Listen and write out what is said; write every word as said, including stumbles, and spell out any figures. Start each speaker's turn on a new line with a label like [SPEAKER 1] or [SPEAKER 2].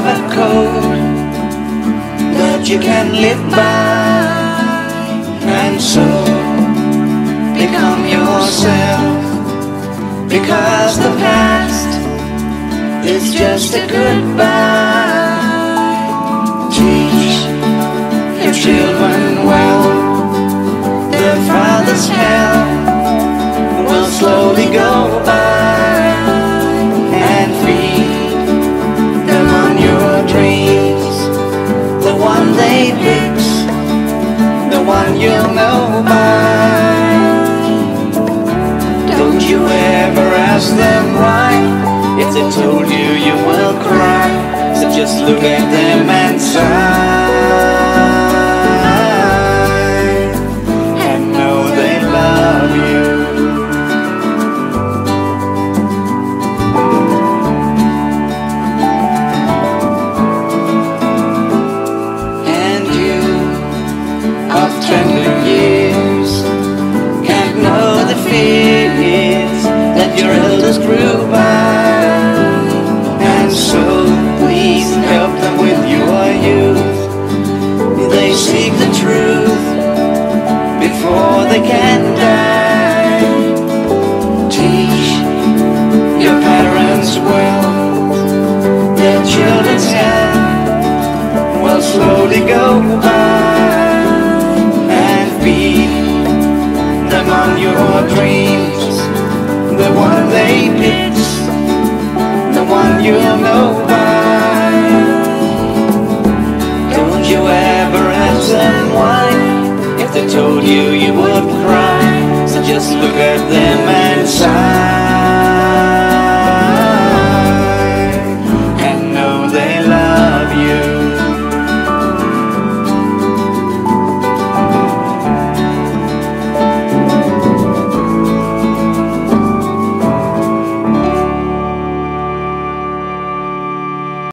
[SPEAKER 1] a code that you can live by, and so become yourself, because the past is just a goodbye. Teach your children well, their father's hell will slowly go by, and feed them on your dreams, the one they pick, the one you'll know by. Don't you ever ask them why. If they told you, you will cry. So just look at them and sigh, and know they love you. And you, of tender years, can't know the fears that your elders grew by. And so please help them with your youth. They seek the truth before they can die. Teach your parents well, their children's hand will slowly go by, and feed them on your dreams, the one they pick, the one you'll know by. Don't you ever ask them why. If they told you, you would cry. So just look at them